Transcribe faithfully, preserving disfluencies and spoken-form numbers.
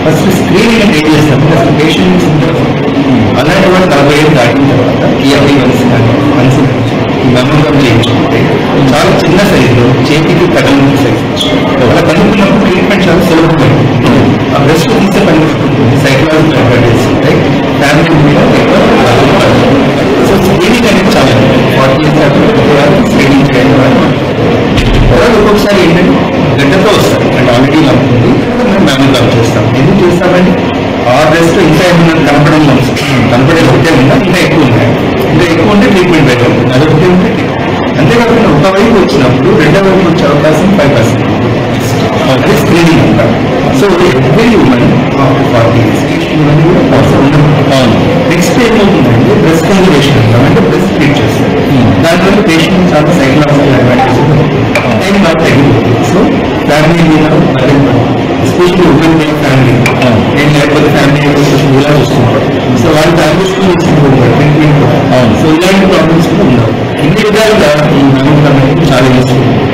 First screening అంటే ఏం చేస్తాం అసలు పేషెంట్స్ ఉంటారు అలాంటి వాళ్ళు నలభై ఏళ్ళు దాటిన తర్వాత ఇయర్లీ వన్స్ కానీ వన్స్ ఈ మెమోగ్రామ్ చేయించుకుంటే చాలా చిన్న సైజులో చేతికి కడల నుంచి సైజు అలా కనుక్కున్నప్పుడు ట్రీట్మెంట్ చాలా సులభమైంది. ఆ బ్రెస్ట్ తీసే పని సైకలాజికల్ అడ్వాంటేజెస్ ఉంటాయి, ఫ్యామిలీ మీద ఎక్కువ. సో స్క్రీనింగ్ అనేది చాలా ఫార్టీ ఇయర్స్ తర్వాత స్క్రీనింగ్ చేయడం తర్వాత ఒక్కొక్కసారి ఏంటంటే గడ్డతో వస్తారు అంటే ఆల్రెడీ ఉంటుంది మేము మెమోగ్రామ్ చేస్తాం. ఎందుకు చేస్తామంటే ఆ డ్రెస్ ఇంకా ఏమన్నా కనపడం కనపడే ఒకటే ఉందా ఇంకా ఎక్కువ ఉన్నాయి, ఇంకా ఎక్కువ ఉంటే ట్రీట్మెంట్ బెటర్ ఉంటుంది, అదొకటి ఉంటే. అంతేకాకుండా ఒక వైపు వచ్చినప్పుడు రెండో వైపు వచ్చే అవకాశం ఫైవ్ పర్సెంట్ అది స్క్రీనింగ్ అంటారు. So every human after forty years ఇవన్నీ కూడా అవసరం ఉండదు. నెక్స్ట్ ఏమవుతుందంటే బ్రెస్ట్ కన్జర్వేషన్ అంటాం, అంటే బ్రెస్ట్ ట్రీట్ చేస్తారు. దానివల్ల పేషెంట్ చాలా సైకలాజికల్ అడ్వాంటేజ్ టైం బాగా తగ్గిపోతుంది. సో ఫ్యామిలీ మీద ఎస్పెషల్లీ ఉమెన్ ఫ్యామిలీ నేను లేకపోతే ఫ్యామిలీ ఇలా చూస్తుంటారు. సో వాళ్ళ ఫ్యామిలీస్ ట్రీట్మెంట్. సో ఇలాంటి ప్రాబ్లమ్స్ కూడా ఉండవు. ఇన్ని విధాలుగా ఈ మెమోగ్రామ్ అనేది చాలా యూస్ఫుల్.